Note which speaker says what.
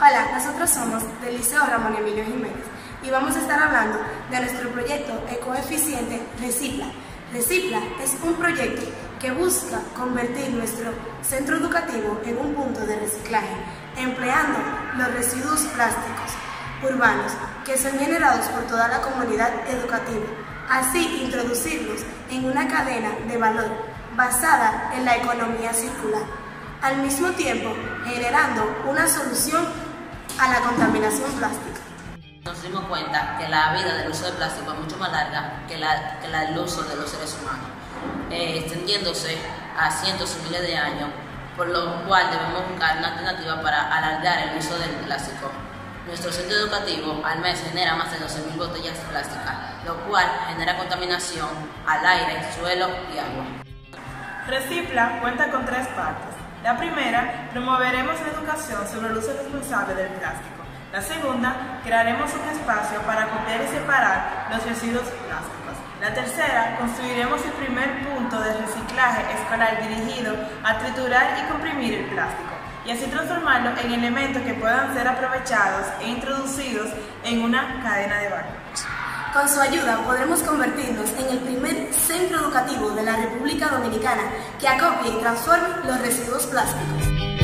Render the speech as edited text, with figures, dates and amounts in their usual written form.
Speaker 1: Hola, nosotros somos del Liceo Ramón Emilio Jiménez y vamos a estar hablando de nuestro proyecto ecoeficiente Recicla. Recicla es un proyecto que busca convertir nuestro centro educativo en un punto de reciclaje, empleando los residuos plásticos urbanos que son generados por toda la comunidad educativa, así introducirlos en una cadena de valor basada en la economía circular, al mismo tiempo generando una solución a la contaminación plástica.
Speaker 2: Nos dimos cuenta que la vida del uso de plástico es mucho más larga que la del uso de los seres humanos, extendiéndose a cientos y miles de años, por lo cual debemos buscar una alternativa para alargar el uso del plástico. Nuestro centro educativo al mes genera más de 12.000 botellas plásticas, lo cual genera contaminación al aire, suelo y agua.
Speaker 3: Recicla cuenta con 3 partes. La primera, promoveremos la educación sobre el uso responsable del plástico. La segunda, crearemos un espacio para copiar y separar los residuos plásticos. La tercera, construiremos el primer punto de reciclaje escolar dirigido a triturar y comprimir el plástico y así transformarlo en elementos que puedan ser aprovechados e introducidos en una cadena de valor.
Speaker 1: Con su ayuda podremos convertirnos en el primer centro educativo de la República Dominicana que acopie y transforme los residuos plásticos.